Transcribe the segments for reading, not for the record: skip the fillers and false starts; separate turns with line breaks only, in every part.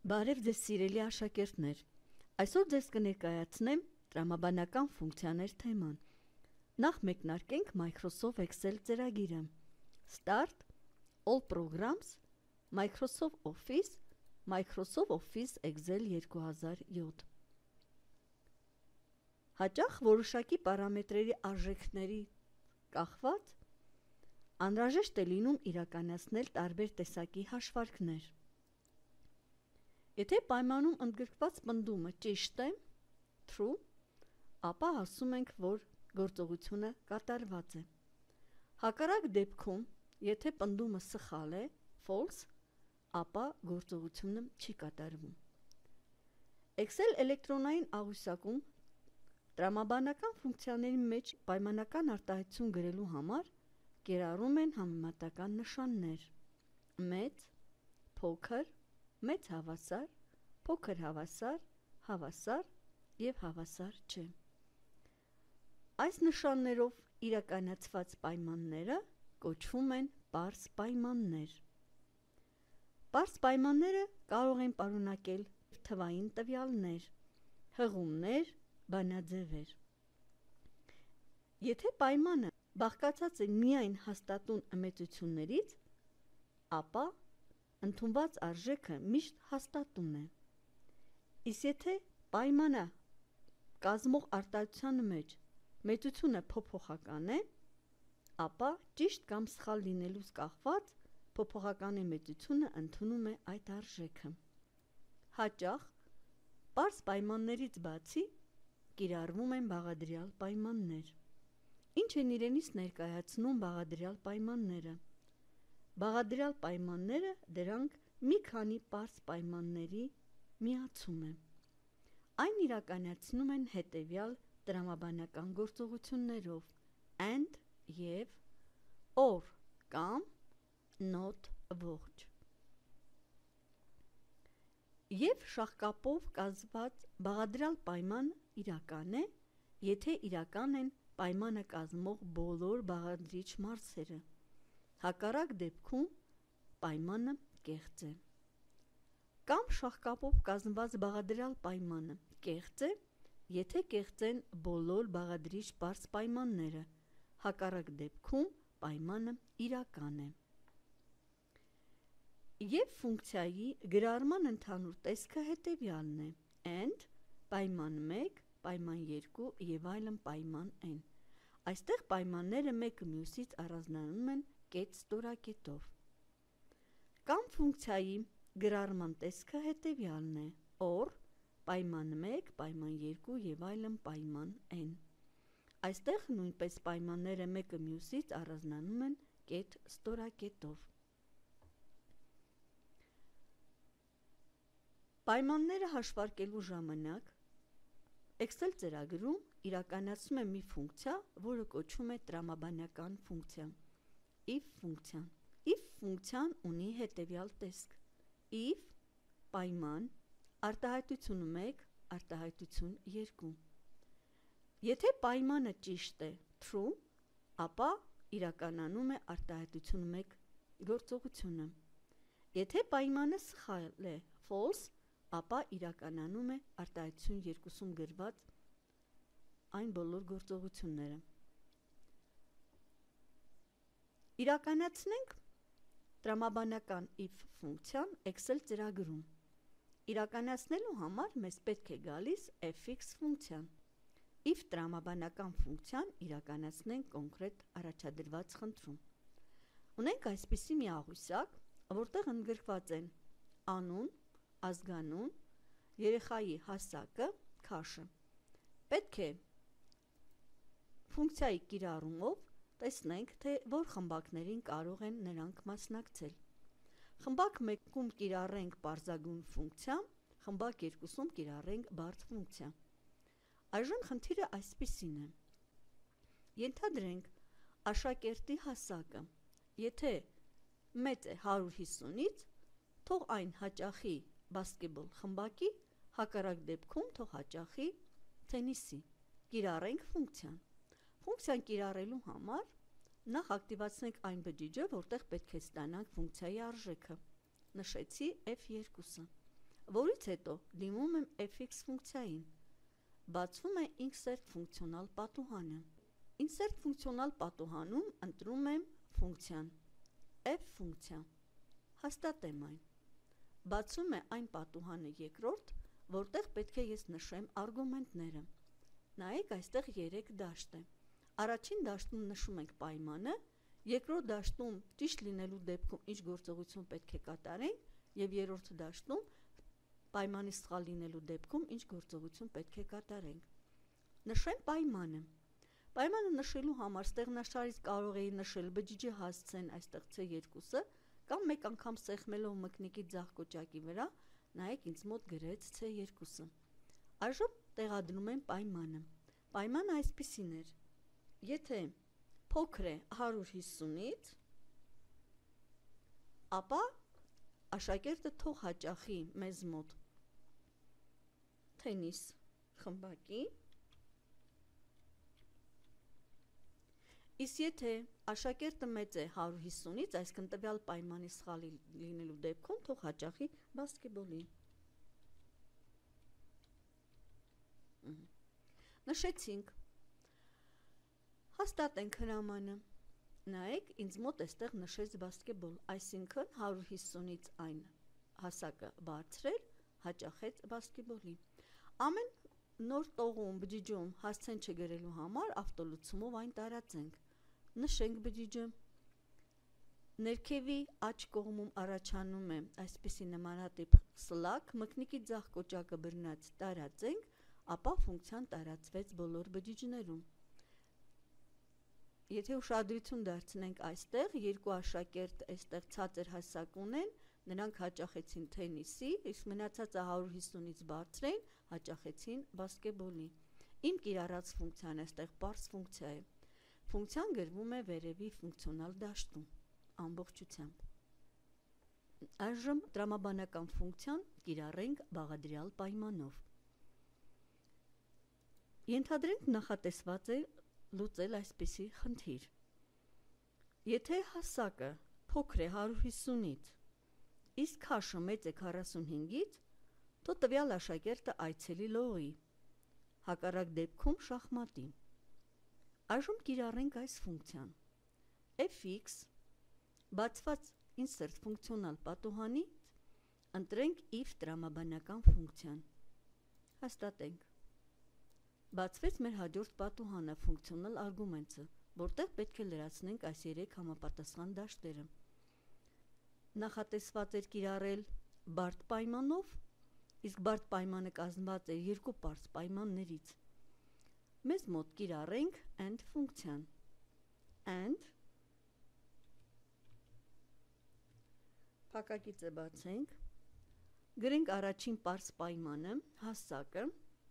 Բարև ձեզ սիրելի աշակերտներ, այսօր ձեզ կներկայացնեմ տրամաբանական ֆունկցիաներ թեման։ Նախ մեկնարկենք Microsoft Excel ծրագիրը, Start, All Programs, Microsoft Office, Microsoft Office Excel 2007։ Հաճախ որոշակի պարամետրերի արժեքների կախված անհրաժեշտ է լինում իրականացնել տարբեր տեսակի հաշվարկներ։ Եթե պայմանում ընդգրկված պնդումը ճիշտ է, true, ապա ասում ենք, որ գործողությունը կատարված է։ Հակառակ դեպքում, եթե պնդումը սխալ է, false, ապա գործողությունը չի կատարվում։ Excel էլեկտրոնային աղյուսակում տրամաբանական ֆունկցիաների մեջ պայմանական արտահայտություն գրելու համար կիրառում են համեմատական նշաններ՝ մեծ, փոքր, մեծ հավասար, փոքր հավասար, հավասար և հավասար չէ։ Այս նշաններով իրականացված պայմանները կոչվում են պարզ պայմաններ։ Պարզ պայմանները կարող են պարունակել թվային տվյալներ, հղումներ, բանաձևեր։ Եթե պայմանը բաղկացած է միայն հաստատուն մեծություններից, ապա ընդունված արժեքը միշտ հաստատուն է։ Իսկ եթե պայմանը կազմող արտահայտության մեջ մեծությունը փոփոխական է, ապա ճիշտ կամ սխալ լինելուց կախված փոփոխականի մեծությունը ընդունում է այդ արժեքը։ Հաճախ պարզ պայմաններից բացի կիրառվում են բաղադրյալ պայմաններ։ Ինչ են իրենից ներկայացնում բաղադրյալ պայմանները։ Բաղադրյալ պայմանները դրանք մի քանի պարզ պայմանների միացում է։ Այն իրականացնում են հետևյալ տրամաբանական գործողություններով՝ and և or կամ not ողջ։ Եվ շաղկապով կազմված բաղադրյալ պայման իրական է, եթե իրական են պայմանը կազմող բոլոր բաղադրիչ մարզերը։ Հակառակ դեպքում պայմանը կեղծ է։ Կամ շաղկապով կազմված բաղադրյալ պայմանը կեղծ է, եթե կեղծ են բոլոր բաղադրիչ պարզ պայմանները, հակառակ դեպքում պայմանը իրական է։ Եվ ֆունկցիայի գրառման ընդհանուր տեսքը հետևյալն է. and, պայման 1, պայման 2 և այլն պայման n։ Այստեղ պայմանները մեկը մյուսից առանձնանում են կետ ստորակետով։ Կամ ֆունկցիայի գրառման տեսքը հետևյալն է. or, պայման 1, պայման 2 և այլն պայման n։ Այստեղ նույնպես պայմանները մեկը մյուսից առանձնանում են կետ ստորակետով։ Պայմանները հաշվարկելու ժամանակ Excel ծրագրում իրականացնում է մի ֆունկցիա, որը կոչվում է տրամաբանական ֆունկցիա, if ֆունկցիան։ If ֆունկցիան ունի հետևյալ տեսք. if պայման, արտահայտություն 1, արտահայտություն 2։ Եթե պայմանը ճիշտ է, true, ապա իրականանում է արտահայտություն 1 գործողությունը։ Եթե պայմանը սխալ է, false, ապա իրականանում է արտահայտություն 2-ում գրված այն բոլոր գործողությունները։ Իրականացնենք տրամաբանական if ֆունկցիան Excel ծրագրում։ Իրականացնելու համար մեզ պետք է գալիս fx ֆունկցիան։ If տրամաբանական ֆունկցիան իրականացնենք կոնկրետ առաջադրված խնդրում։ Ունենք այսպիսի մի աղյուսակ, որտեղ ընդգրկված են անուն, ազգանուն, երեխայի հասակը, քաշը։ Պետք է ֆունկցիայի կիրառումով տեսնենք, թե որ խմբակներին կարող են նրանք մասնակցել։ Խմբակ 1-ում կիրառենք պարզագույն ֆունկցիա, խմբակ 2-ում կիրառենք բարդ ֆունկցիա։ Այժմ խնդիրը այսպիսին է. ենթադրենք աշակերտի հասակը, եթե մեծ է 150-ից, թող այն հաճախի բասկետբոլ խմբակի, հակառակ դեպքում թող հաճախի թենիսի։ Կիրառենք ֆունկցիան։ Ֆունկցիան կիրառելու համար նախ ակտիվացնենք այն բջիջը, որտեղ պետք է ստանանք ֆունկցիայի արժեքը։ Նշեցի F2-ը։ որից հետո դիմում եմ fx ֆունկցիային։ Բացվում է insert ֆունկցիոնալ պատուհանը։ Insert ֆունկցիոնալ պատուհանում ընտրում եմ ֆունկցիան, f ֆունկցիա, հաստատեմ այն։ Բացում է այն պատուհանը երկրորդ, որտեղ պետք է ես նշեմ արգումենտները։ Նայեք, այստեղ 3 դաշտ է։ Առաջին դաշտում նշում ենք պայմանը, երկրորդ դաշտում ճիշտ լինելու դեպքում ինչ գործողություն պետք է կատարենք, եւ երրորդ դաշտում պայմանի սխալ լինելու դեպքում ինչ գործողություն պետք է կատարենք։ Նշեմ պայմանը։ Պայմանը նշելու համար ստեղնաշարից կարող էի նշել բջիջի հասցեն այստեղ C2-ը կամ մեկ անգամ սեղմելով մկնիկի ձախ կոճակի վրա, նայեք ինձ մոտ գրեց C2-ը։ Այժմ տեղադրում եմ պայմանը։ Պայմանը այսպիսին էր. եթե փոքր է 150-ից, ապա աշակերտը թող հաճախի մեզ մոտ թենիս խմբակի, իսկ եթե աշակերտը մեծ է 150-ից, այսինքն տվյալ պայմանի սխալ լինելու դեպքում թող հաճախի բասկետբոլի։ Նշեցինք։ Հաստատենք հրամանը։ Նայեք, ինձ մոտ էստեղ նշեց բասկետբոլ, այսինքն 150-ից այն հասակը բարձրել, հաճախեց բասկետբոլի։ Ամեն նոր տողում, բջիջում հասցեն չգրելու համար ավտոլուծումով այն տարածենք։ Նշենք բջիջը։ Ներքևի աջ կողմում առաջանում է այսպիսի նմանատիպ սլակ, մկնիկի ձախ կոճակը բռնած տարածենք, ապա ֆունկցիան տարածվեց բոլոր բջիջներում։ Եթե ուշադրություն դարձնենք այստեղ, երկու աշակերտ այստեղ ցածր հասակ ունեն, նրանք հաճախեցին թենիսի, իսկ մնացածը 150-ից բարձր էին, հաճախեցին բասկետբոլի։ Իմ կիրառած ֆունկցիան այստեղ պարզ ֆունկցիա է։ Ֆունկցիան գրվում է վերևի ֆունկցիոնալ դաշտում, ամբողջությամբ։ Այժմ տրամաբանական ֆունկցիան կիրառենք բաղադրյալ պայմանով։ Ենթադրենք նախատեսված է լուծել այսպիսի խնդիր։ Եթե հասակը փոքր է 150-ից, իսկ քաշը մեծ է 45-ից, то տվյալ աշակերտը այցելի լողի, հակառակ դեպքում շախմատի։ Այժմ կիրառենք այս ֆունկցիան։ fx բացված insert ֆունկցիոնալ պատուհանից ընտրենք if տրամաբանական ֆունկցիան։ Հաստատենք։ Բացվեց մեր հաջորդ պատուհանը ֆունկցիոնալ արգումենտը, որտեղ պետք է լրացնենք այս 3 համապատասխան դաշտերը։ Նախատեսված էր կիրառել բարդ պայմանով, իսկ բարդ պայմանը կազմված է երկու պարզ պայմաններից։ Մեզ մոտ կիրառենք and ֆունկցիան։ And փակագիծը բացենք, գրենք առաջին պարզ պայմանը, հասակը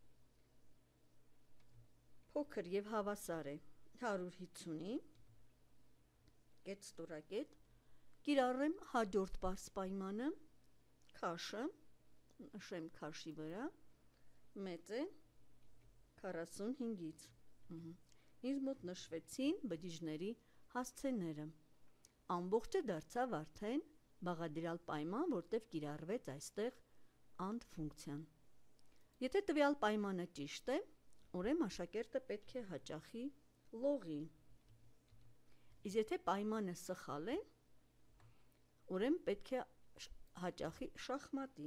փոքր եւ հավասար է 150-ի, կետ ստորակետ, կիրառեմ հաջորդ պարզ պայմանը, քաշը, նշեմ քաշի վրա, մեծ է 45-ից։ Ինձ մոտ նշվեցին բջիջների հասցեները։ Ամբողջը դարձավ արդեն բաղադրյալ պայման, որտեղ կիրառվեց այստեղ and ֆունկցիան։ Եթե տվյալ պայմանը ճիշտ է, ուրեմն աշակերտը պետք է հաճախի լողի։ Իսկ եթե պայմանը սխալ է, ուրեմն պետք է հաճախի շախմատի։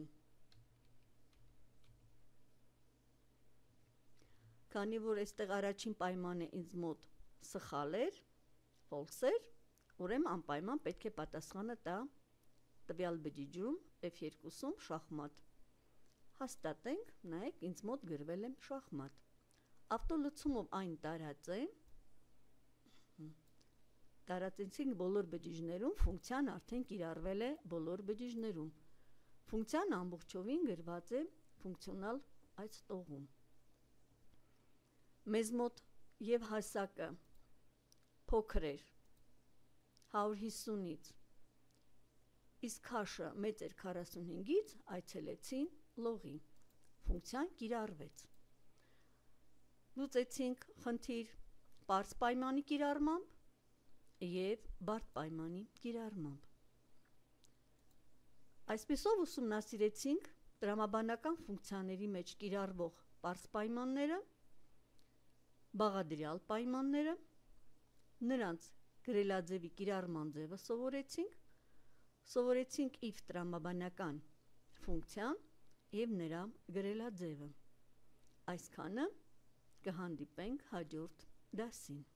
Քանի որ այստեղ առաջին պայմանը ինձ մոտ սխալ էր, false էր, ուրեմն անպայման պետք է պատասխանը տա տվյալ բջիջում F2-ում շախմատ։ Հաստատենք, նայեք, ինձ մոտ գրվել է շախմատ։ Ավտոլուծումով այն տարածեցինք բոլոր բջիջներում, ֆունկցիան արդեն կիրառվել է բոլոր բջիջներում։ Ֆունկցիան ամբողջովին գրված է ֆունկցիոնալ այս տողում։ Մեզ մոտ եւ հասակը փոքր էր 150-ից, իսկ քաշը մեծ էր 45-ից, այցելեցին լողի։ Ֆունկցիան կիրառվեց։ Լուծեցինք խնդիր պարզ պայմանի կիրառմամբ եւ բարդ պայմանի կիրառմամբ։ Այսպիսով ուսումնասիրեցինք տրամաբանական ֆունկցիաների մեջ կիրառվող պարզ պայմանները, բաղադրյալ պայմանները, նրանց գրելաձևի կիրառման ձևը սովորեցինք if տրամաբանական ֆունկցիան և նրա գրելաձևը։ Այսքանը կհանդիպենք հաջորդ դասին։